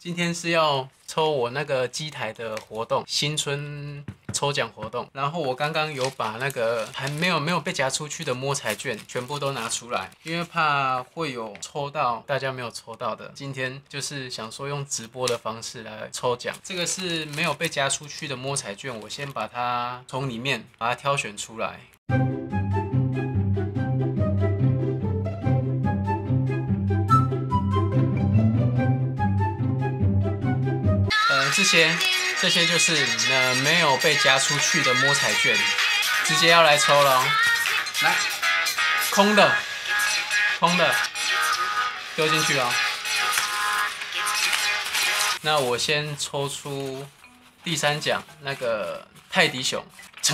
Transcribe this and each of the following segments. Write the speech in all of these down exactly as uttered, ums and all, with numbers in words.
今天是要抽我那个机台的活动，新春抽奖活动。然后我刚刚有把那个还没有没有被夹出去的摸彩券全部都拿出来，因为怕会有抽到大家没有抽到的。今天就是想说用直播的方式来抽奖。这个是没有被夹出去的摸彩券，我先把它从里面把它挑选出来。这些这些就是呃没有被夹出去的摸彩券，直接要来抽了哦。来，空的，空的，丢进去哦。那我先抽出第三奖那个泰迪熊，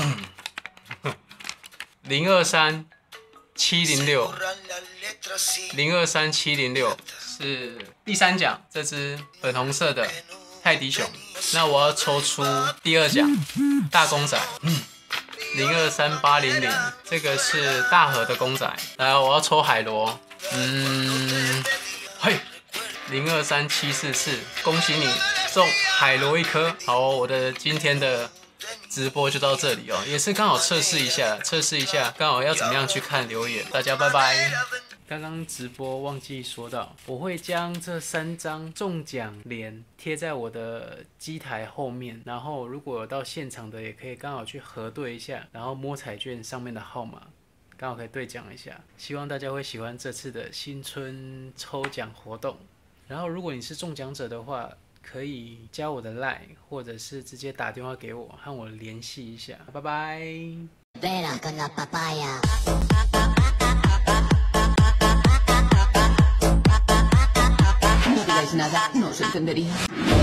零二三七零六，零二三七零六是第三奖，这只粉红色的泰迪熊。那我要抽出第二奖大公仔，零二三八零零，这个是大盒的公仔。来，我要抽海螺，嗯，嘿，零二三七四四，恭喜你中海螺一颗。好哦，我的今天的直播就到这里哦，也是刚好测试一下，测试一下，刚好要怎么样去看留言。大家拜拜。刚刚直播忘记说到，我会将这三张中奖联贴在我的机台后面，然后如果有到现场的，也可以刚好去核对一下，然后摸彩券上面的号码，刚好可以兑奖一下。希望大家会喜欢这次的新春抽奖活动。然后如果你是中奖者的话，可以加我的 LINE， 或者是直接打电话给我，和我联系一下。拜拜。 Vera con la papaya. No digáis nada, no os entendería.